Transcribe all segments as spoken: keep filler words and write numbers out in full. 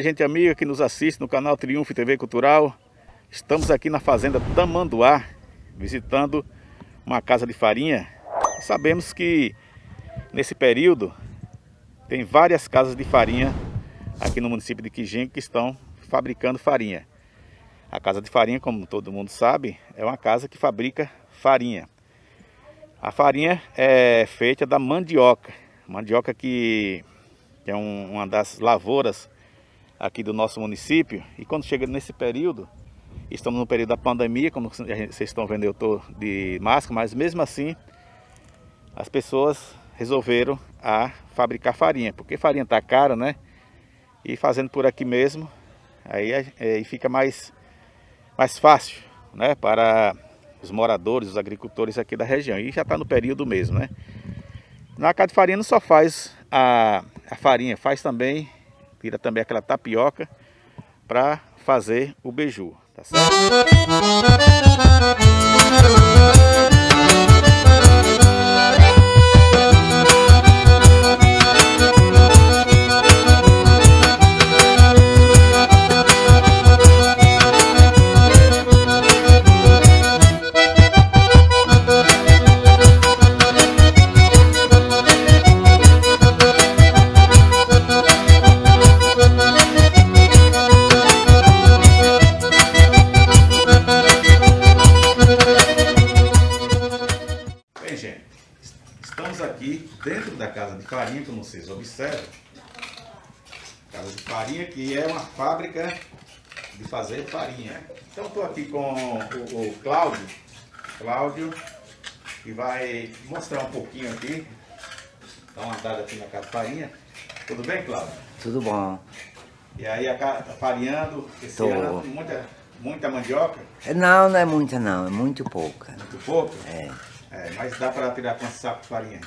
Olá, gente amiga que nos assiste no canal Triunfo T V Cultural. Estamos aqui na fazenda Tamanduá, visitando uma casa de farinha. Sabemos que nesse período tem várias casas de farinha aqui no município de Quijingue que estão fabricando farinha. A casa de farinha, como todo mundo sabe, é uma casa que fabrica farinha. A farinha é feita da mandioca, mandioca que, que é um, uma das lavouras aqui do nosso município. E quando chega nesse período, estamos no período da pandemia, como vocês estão vendo, eu estou de máscara, mas mesmo assim as pessoas resolveram a fabricar farinha, porque farinha está cara, né? E fazendo por aqui mesmo, aí é, fica mais, mais fácil, né? Para os moradores, os agricultores aqui da região. E já está no período mesmo, né? Na casa de farinha não só faz a, a farinha, faz também, tira também aquela tapioca para fazer o beiju, tá certo? Estamos aqui dentro da casa de farinha, como vocês observam. Casa de farinha que é uma fábrica de fazer farinha. Então estou aqui com o, o Cláudio, Cláudio, que vai mostrar um pouquinho aqui, dar uma andada aqui na casa de farinha. Tudo bem, Cláudio? Tudo bom. E aí a casa tá farinhando esse Tô. ano, muita, muita mandioca? Não, não é muita não, é muito pouca. Muito pouco? É. É, mas dá para tirar quantos sacos de farinha?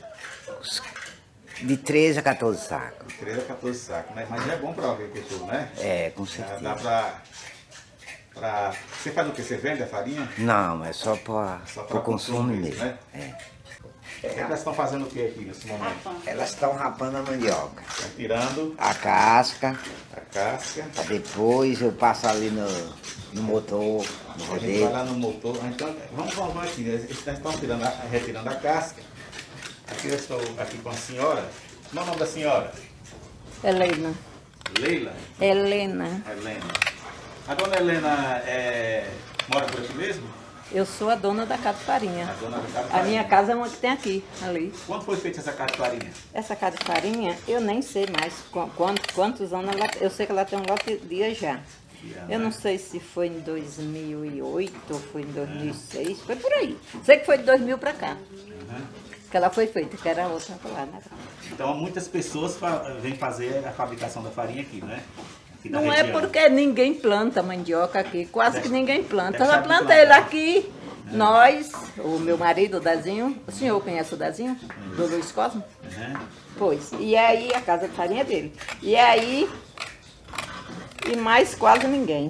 De treze a quatorze sacos. De treze a quatorze sacos, né? Mas é bom para o agricultor, né? É, com Já certeza. dá para... Pra... Você faz o que? Você vende a farinha? Não, é só para o consumo mesmo. Né? É. Elas estão fazendo o que aqui nesse momento? Elas estão rapando a mandioca. Estão tirando A casca, a casca. pra depois eu passo ali no, no motor, no A gente vai rodeio. lá no motor. Então, vamos, vamos aqui. Né? Eles estão tirando a, retirando a casca. Aqui eu estou aqui com a senhora. Qual é o nome da senhora? Helena. Leila? Helena. Helena. A dona Helena é... mora por aqui mesmo? Eu sou a dona da casa de farinha. A dona da casa de A farinha. minha casa é uma que tem aqui, ali. Quando foi feita essa casa de farinha? Essa casa de farinha, eu nem sei mais qu- quantos, quantos anos ela... Eu sei que ela tem um lote de dias já. Eu não sei se foi em dois mil e oito ou foi em dois mil e seis. Foi por aí. Sei que foi de dois mil para cá. Uhum. Que ela foi feita, que era outra lá, né? Então muitas pessoas fa vêm fazer a fabricação da farinha aqui, né? Aqui na Não é região. porque ninguém planta mandioca aqui, quase que Deve- ninguém planta. deve Ela saber planta plantar. ele aqui, nós, o meu marido, o Dazinho. O senhor conhece o Dazinho? Do Luiz Cosmo? Uhum. Pois. E aí a casa de farinha é dele. E aí, e mais quase ninguém.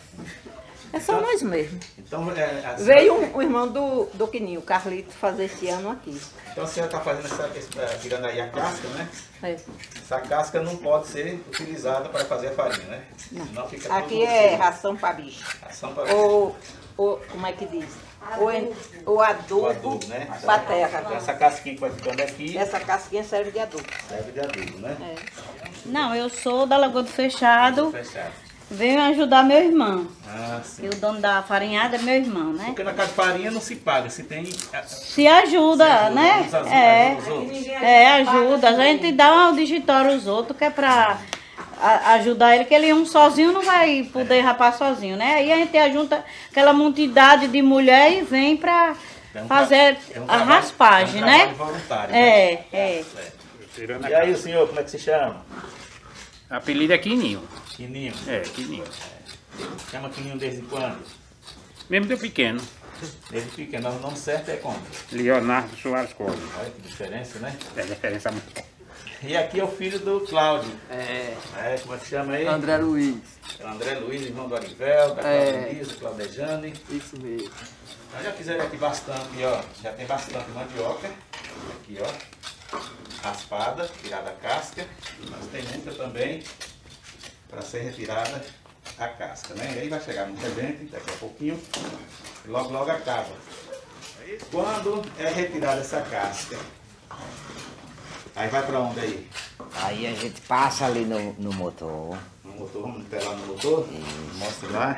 É só nós mesmo. Então, é, a Veio senhora, um, o irmão do, do Quininho, o Carlito, fazer esse ano aqui. então a senhora está fazendo essa, essa, tirando aí a casca, né? É. Essa casca não pode ser utilizada para fazer a farinha, né? Não. Senão fica Aqui tudo é sujo. ração para bicho. Ração para Ou, ou, como é que diz? O, en- o adubo, o adubo, né? para Então, terra. essa casquinha que vai ficando aqui Essa casquinha serve de adubo. serve de adubo, né? É. Não, eu sou da Lagoa do Fechado, Fechado. venho ajudar meu irmão. Ah, sim. E o dono da farinhada é meu irmão, né? Porque na casa de farinha não se paga, se tem... Se ajuda, Se ajuda, né? uns ajuda, É, ajuda os outros. é, ajuda. A gente dá um digitório aos outros, que é pra a- ajudar ele, que ele um sozinho não vai poder rapar sozinho, né? Aí a gente junta aquela multidade de mulher e vem pra É um fazer tra- é um a trabalho- raspagem, é um né? trabalho voluntário, né? É, é. E aí o senhor, como é que se chama? Apelido é Quininho. Quininho. É, Quininho. Chama Quininho desde quando? Mesmo de pequeno. Desde pequeno. O nome certo é como? Leonardo Soares Costa. Olha que diferença, né? É diferença muito. E aqui é o filho do Cláudio. É, É, como é que chama aí? André Luiz, É o André Luiz, irmão do Arivel, da É. Cláudia Luiz, do Claudejane. isso mesmo. Nós já fizeram aqui bastante, ó. Já tem bastante mandioca. Aqui, ó. Raspada, tirada a casca. Mas tem muita também para ser retirada a casca, né? E aí vai chegar muita gente, daqui a pouquinho, e logo logo acaba. Aí, quando é retirada essa casca, aí vai para onde aí? Aí a gente passa ali no, no motor. No motor, vamos até lá no motor? Mostra lá.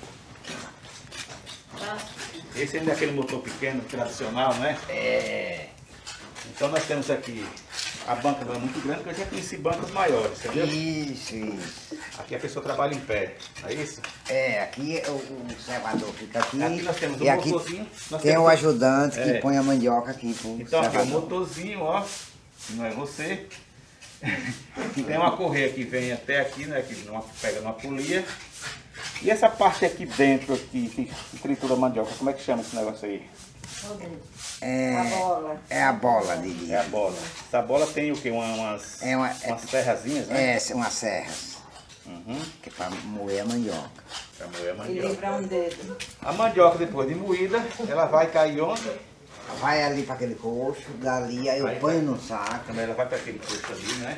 Esse ainda é aquele motor pequeno, tradicional, né? É. Então nós temos aqui, a banca não é muito grande, porque eu já conheci bancas maiores, entendeu? Isso, isso. Aqui a pessoa trabalha em pé, não é isso? É, aqui o, o observador fica aqui. Aqui nós temos um e aqui motorzinho. Nós tem temos o ajudante que É. põe a mandioca aqui pro Então aqui é o observador. motorzinho, ó, que não é você. Que tem uma correia que vem até aqui, né? Que numa, pega numa polia. E essa parte aqui dentro, aqui, que tritura a mandioca, como é que chama esse negócio aí? É, A bola. é a bola, Didi. É a bola. Essa bola tem o quê? Uma, umas, É uma- umas serrazinhas, né? É, são umas serras, Uhum. que é pra moer a mandioca. Pra moer a E mandioca. livra um dedo. A mandioca, depois de moída, ela vai cair onde? Vai ali para aquele coxo, dali aí eu Aí ponho no saco. Também ela vai para aquele coxo ali, né?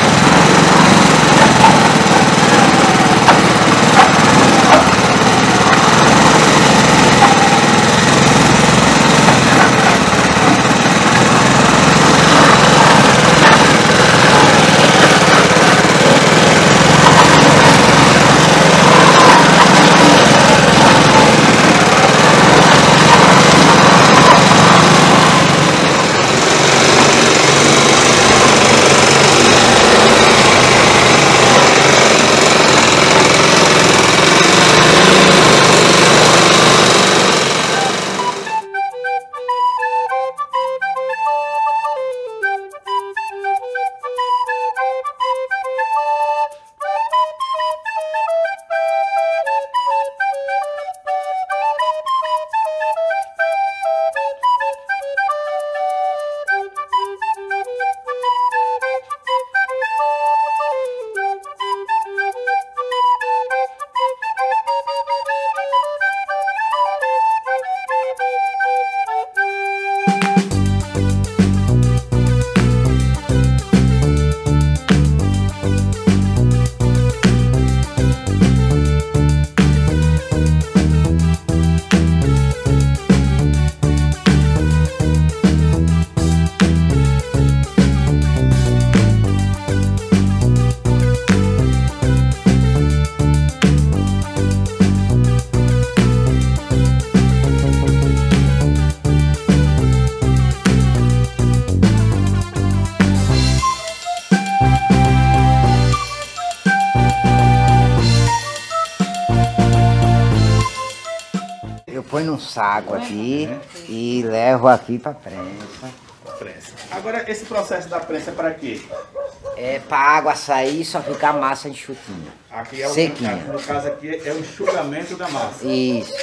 Eu ponho num saco aqui e levo aqui para prensa. Prensa. Agora, esse processo da prensa é para quê? É para a água sair e só ficar massa enxutinha. Aqui é o, Sequinha. No caso aqui é o enxugamento da massa. Isso.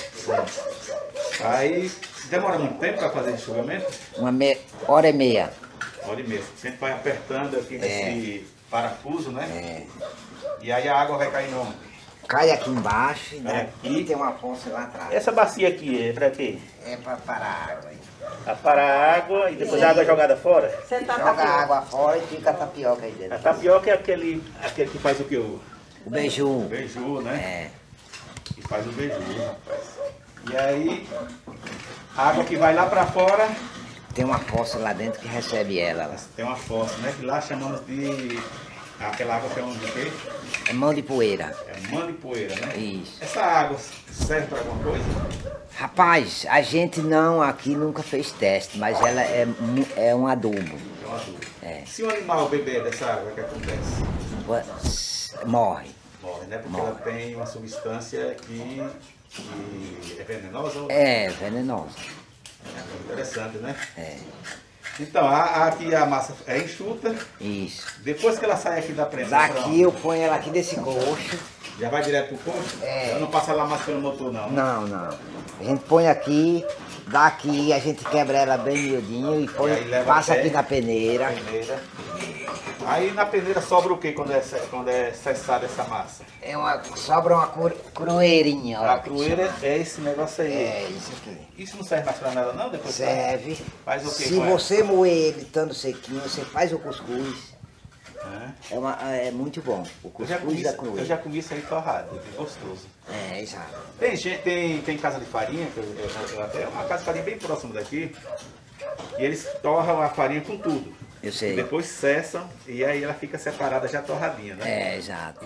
Aí demora muito tempo para fazer enxugamento? Uma me... hora e meia. Olha mesmo. A gente vai apertando aqui nesse parafuso, né? É. E aí a água vai cair onde? Cai aqui embaixo e Cai daqui aqui. tem uma fonte lá atrás. Essa bacia aqui é para quê? É para parar a água. Para parar a água e depois a água é jogada fora? Você tá Joga a tapioca. água fora e fica a tapioca aí A dentro. tapioca é aquele, aquele que faz o que? O O beiju. o beiju, né? É. Que faz o beiju, rapaz. E aí, a água que vai lá para fora, Tem uma fossa lá dentro que recebe ela. Lá. tem uma fossa, né? Que lá chamamos de... Aquela água chamamos de quê? É mão de poeira. É mano e poeira, né? Isso. Essa água serve para alguma coisa? Rapaz, a gente não aqui nunca fez teste, mas ela é, mu- é um adubo. É uma dúvida. É. Se um animal beber dessa água, o que acontece? Morre. Morre, né? Porque Morre. ela tem uma substância que, que é venenosa. ou- É, venenosa. É interessante, né? É. Então, a, a- aqui a massa é enxuta. Isso. Depois que ela sai aqui da prensa, pra Daqui onde? eu ponho ela aqui desse coxo. Já vai direto pro coxo? É. Ela não passa lá mais pelo motor, não. né? Não, não. A gente põe aqui, daqui a gente quebra ela bem miudinho e põe, E aí leva passa até aqui na peneira. Peneira. Aí na peneira sobra o que quando é, ce- quando é cessada essa massa? É uma, sobra uma cru, crueirinha. ó, A que crueira chama. é esse negócio aí. É isso aqui. Isso não serve mais pra nada não? Depois Serve. Faz o quê Se com ela? você moer ele estando sequinho, você faz o cuscuz. É, uma, é muito bom. O Eu já, cuscuz comi, da isso- Cruí. eu já comi isso aí torrado, é gostoso. É, exato. Tem, gente, tem, tem casa de farinha, que eu, eu, eu, até uma casa de farinha bem próxima daqui, e eles torram a farinha com tudo. Eu sei. E depois cessam e aí ela fica separada já torradinha, né? É, exato.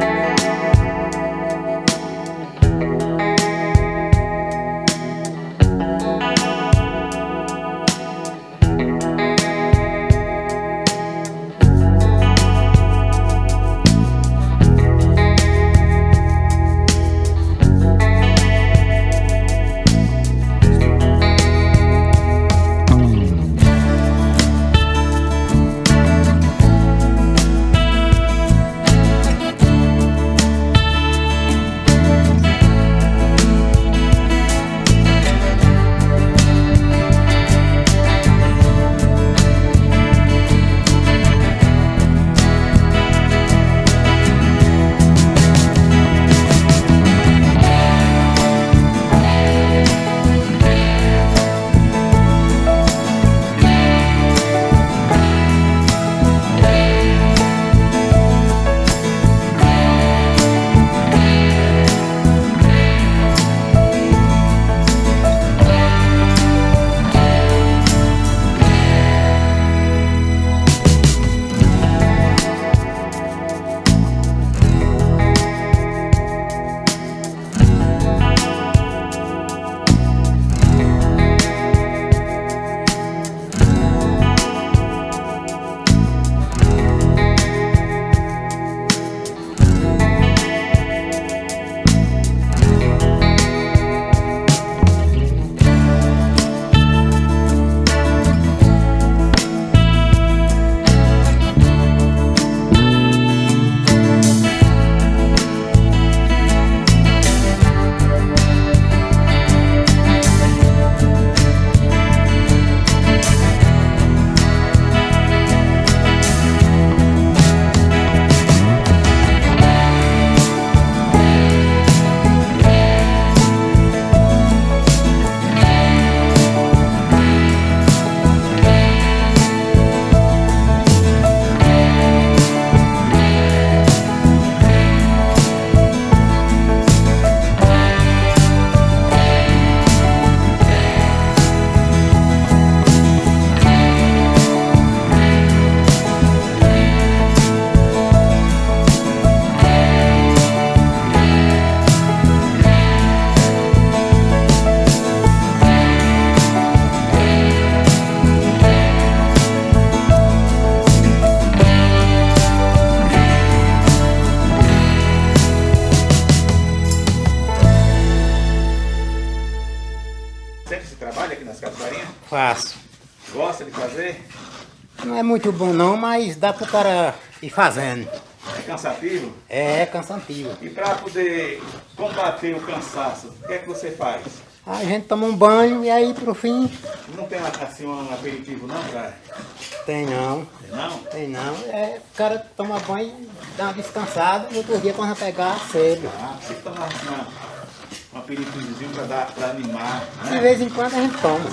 Sempre se trabalha aqui nas casas de farinha? Faço. Gosta de fazer? Não é muito bom não, mas dá pro cara ir fazendo. É cansativo? É cansativo. E para poder combater o cansaço, o que é que você faz? A gente toma um banho e aí pro fim Não tem assim um aperitivo não, pra... tem não. Não? Tem não. É, o cara toma banho, dá uma descansada e outro dia quando vai pegar cedo. Ah, você toma uma, um aperitivozinho para dar, para animar, De né? vez em quando a gente toma.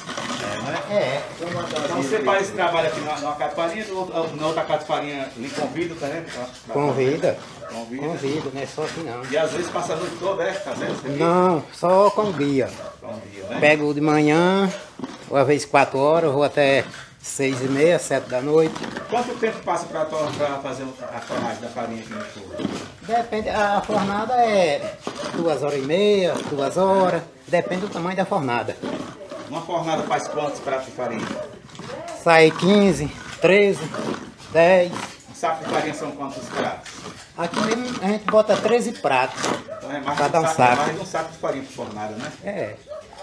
É, né? É. Então você faz esse trabalho aqui na, numa casa de farinha, no outro- na outra casa de farinha lhe convida também? Pra- pra- Convida. Convida. Convida, não é só assim não. E às vezes passa a noite toda, é? Fazendo isso aqui? Não, só com dia. Convida, né? Pego de manhã, uma vez quatro horas, vou até seis e meia, sete da noite. Quanto tempo passa para fazer a torragem da farinha aqui no fogo? Depende, a fornada é duas horas e meia, duas horas, depende do tamanho da fornada. Uma fornada faz quantos pratos de farinha? Sai quinze, treze, dez. Um saco de farinha são quantos pratos? Aqui mesmo a gente bota treze pratos. Então é mais, Cada de um um saco, é saco. mais de um saco de farinha por fornada, né? É.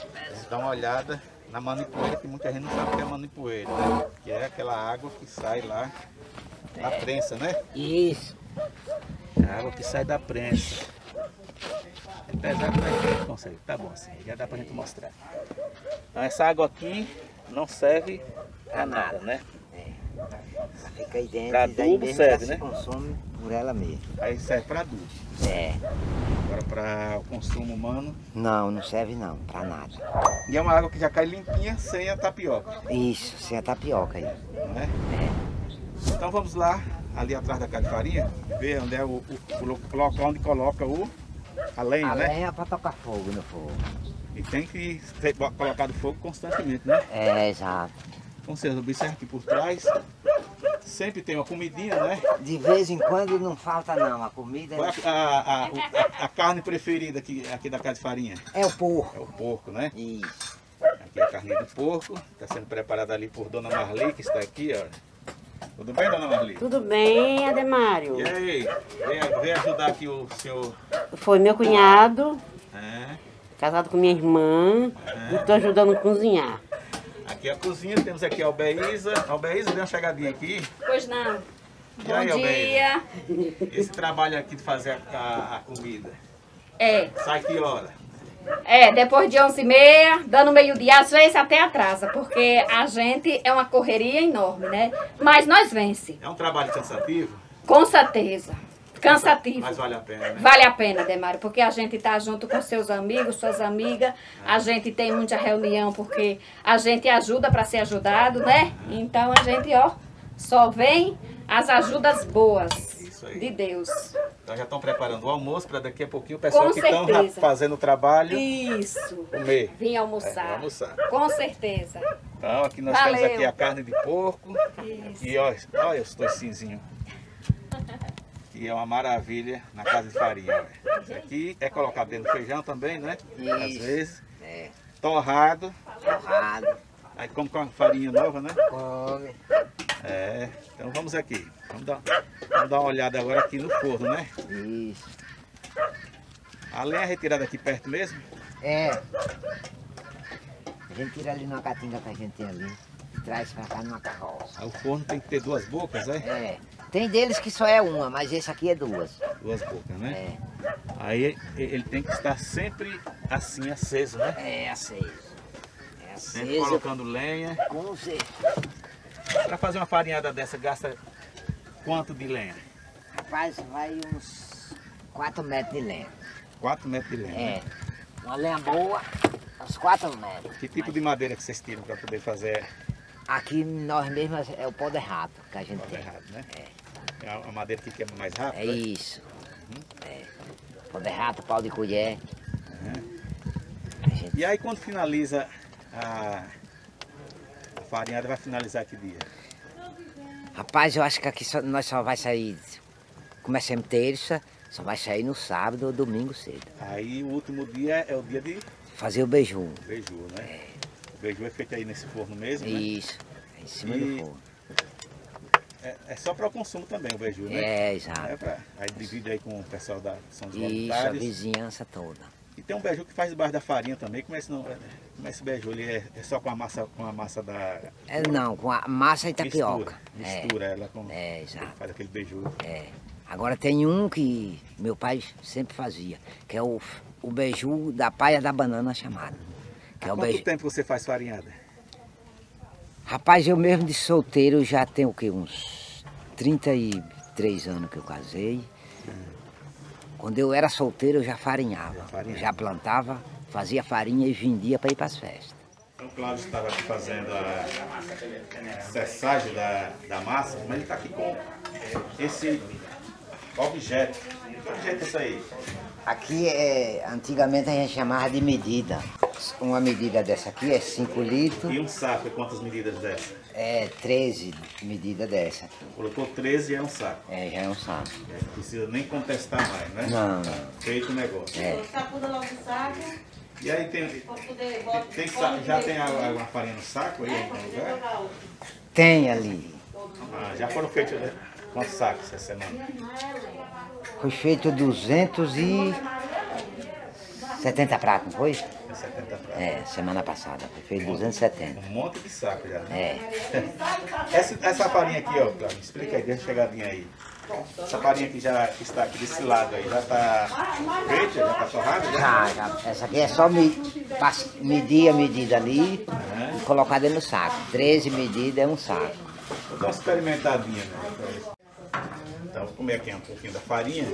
Dá uma olhada na manipoeira, que muita gente não sabe o que é manipoeira, né? Que é aquela água que sai lá da prensa, né? Isso. A água que sai da prensa. É pesado, mas a gente consegue. Tá bom assim, já dá pra gente mostrar. Então, essa água aqui não serve pra nada, né? Fica aí dentro Pra e daí adubo mesmo serve, já né? se consome por ela mesma. Aí serve pra adubo. É. Agora para o consumo humano. Não, não serve não, pra nada. E é uma água que já cai limpinha sem a tapioca, Isso, sem a tapioca aí. não é? Então vamos lá ali atrás da casa de farinha, ver onde é o, o, o local onde coloca o, a lenha, A né? lenha é para tocar fogo no fogo. E tem que ser colocado fogo constantemente, né? É, exato. Então vocês observam aqui por trás, sempre tem uma comidinha, né? De vez em quando não falta não, a comida Qual é a, a, a, a carne preferida aqui, aqui da casa de farinha? é o porco. É o porco, né? Isso. Aqui é a carne do porco, está sendo preparada ali por Dona Marli, que está aqui, ó. Tudo bem, Dona Marli? Tudo bem, Ademário? E aí, vem, vem ajudar aqui o seu... Foi meu cunhado, É, casado com minha irmã, e estou ajudando a cozinhar. aqui é a cozinha, temos aqui a Albeísa. Albeísa, dê uma chegadinha aqui. Pois não. E aí, Albeísa? Esse trabalho aqui de fazer a, a, a comida, É, sai que hora? é, depois de onze e meia, dando meio-dia, às vezes até atrasa, porque a gente é uma correria enorme, né? Mas nós vence, É um trabalho cansativo, com certeza. Cansativo. mas vale a pena, né? Vale a pena, Demário, porque a gente tá junto com seus amigos, suas amigas, a gente tem muita reunião, porque a gente ajuda para ser ajudado, né? Então a gente, ó, só vem as ajudas boas Isso aí. de Deus. Então já estão preparando o almoço para daqui a pouquinho o pessoal Com que estão certeza. fazendo o trabalho Isso. comer. Vim É, almoçar. vamos almoçar. Com certeza. Então aqui nós Valeu. temos aqui a carne de porco. Isso. E olha, olha os toicinhos. E é uma maravilha na casa de farinha. Olha. Isso aqui é colocado dentro do feijão também, né? Às Isso. vezes. É, Torrado. torrado, Aí come com a farinha nova, né? come. É. Então vamos aqui. Vamos dar, vamos dar uma olhada agora aqui no forno, né? Isso. A lenha é retirada aqui perto mesmo. É. A gente tira ali numa catinga que a gente tem ali, traz pra cá numa carroça. Aí o forno tem que ter duas bocas, né? É. Tem deles que só é uma, mas esse aqui é duas. Duas bocas, né? É. Aí ele tem que estar sempre assim, aceso, né? É aceso. É Sempre aceso. colocando lenha. Com certeza. Para fazer uma farinhada dessa, gasta quanto de lenha? Rapaz, vai uns quatro metros de lenha. quatro metros de lenha. né? É. Uma lenha boa, uns quatro metros. Que tipo de madeira que vocês tiram para poder fazer Aqui nós mesmos é o pó de rato que a gente o tem. errado, né? É a a madeira que queima mais rápido. É né? isso. É. Pó de rato, pau de colher. A gente E aí quando finaliza a, a farinhada, vai finalizar que dia? Rapaz, eu acho que aqui só- nós só vai sair, começamos terça, só vai sair no sábado ou domingo cedo. Aí o último dia é o dia de Fazer o beiju. beiju, né? O beiju é feito aí nesse forno mesmo, né? Isso, em cima E- do forno. É, é só para o consumo também o beiju, né? É, exato. É pra, aí divide aí com o pessoal da São dos Isso, a Voluntários. vizinhança toda. E tem um beiju que faz debaixo da farinha também. Como é esse, não, como é esse beiju? Ele é, é só com a massa, com a massa da É, não, com a massa e tapioca. mistura, mistura ela com É, é, exato. faz aquele beiju. É. Agora tem um que meu pai sempre fazia, que é o, o beiju da paia da banana chamado. Que é o Quanto beiju. tempo você faz farinhada? Rapaz, eu mesmo de solteiro já tenho o quê? Uns trinta e três anos que eu casei. Quando eu era solteiro eu já farinhava. Já farinhava. Eu já plantava, fazia farinha e vendia para ir para as festas. Então o Cláudio estava aqui fazendo a cessagem da, da massa, mas ele está aqui com esse objeto. Que objeto é esse aí? Aqui, é, antigamente a gente chamava de medida. Uma medida dessa aqui é cinco litros, E um saco, é quantas medidas dessa? é treze medidas dessa. Colocou treze e é um saco. É, já é um saco. Não precisa nem contestar mais, né? Não, não. Feito o negócio. É. Sacuda logo o saco, E aí tem, pra poder tem, botar. tem sa- já tem a, a farinha no saco aí em algum lugar? Tem ali. Ah, já foram feitos, né? Quantos sacos essa semana? Foi feito duzentos e setenta pratos, não foi? É setenta pratos. É, semana passada. Foi feito duzentos e setenta. Um monte de saco já, né? É. Essa, essa farinha aqui, ó, Cláudio, explica aí, deixa chegadinha aí. Essa farinha que já está aqui desse lado aí, já está feita, já está torrada? Já? Já, já. Essa aqui é só me, pas- medir a medida ali e colocar dentro do saco. treze medidas é um saco. Vou dar uma experimentadinha, né? Então, vou comer aqui um pouquinho da farinha.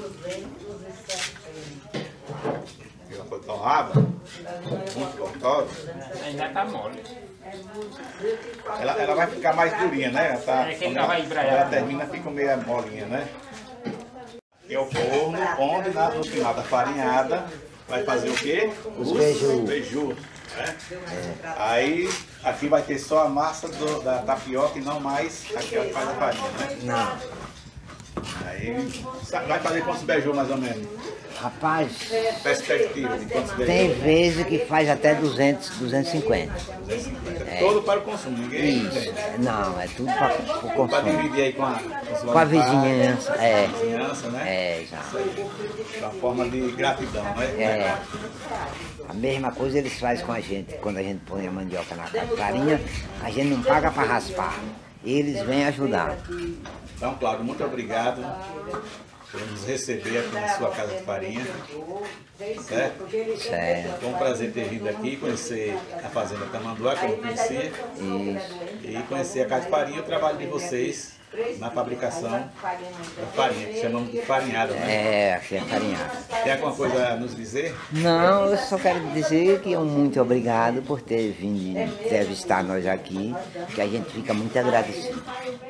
Já foi torrada, muito gostosa. Ainda tá mole. Ela, ela vai ficar mais durinha, né? Ela, tá, É, quem quando tá ela, vai quando embraiar, ela né? termina, fica meio molinha, né? E é o forno, onde na, no final da farinhada vai fazer o quê? Os beiju. beiju, né? Aí aqui vai ter só a massa do- da tapioca e não mais aquela que faz a farinha, né? Não. Aí sa- vai fazer quantos beiju mais ou menos? Rapaz, Perspectiva de quantos beiju? tem vezes que faz até duzentos, duzentos e cinquenta. Todo para o consumo, ninguém Isso. tem. Não, é tudo para o Para consumo. dividir aí com a, com os Com a vizinhança, é. vizinhança, né? É, já. É uma forma de gratidão, né? É. A mesma coisa eles fazem com a gente. Quando a gente põe a mandioca na farinha, a gente não paga para raspar. Eles vêm ajudar. Então, Cláudio, muito obrigado por nos receber aqui na sua casa de farinha. Certo? Certo. Foi um prazer ter vindo aqui, conhecer a Fazenda Tamanduá, que eu não conhecia. Isso. E conhecer a casa de farinha e o trabalho de vocês na fabricação da farinha, que chamamos de farinhada, né? É, aqui é farinhada. Tem alguma coisa a nos dizer? Não, eu só quero dizer que um muito obrigado por ter vindo entrevistar nós aqui, que a gente fica muito agradecido.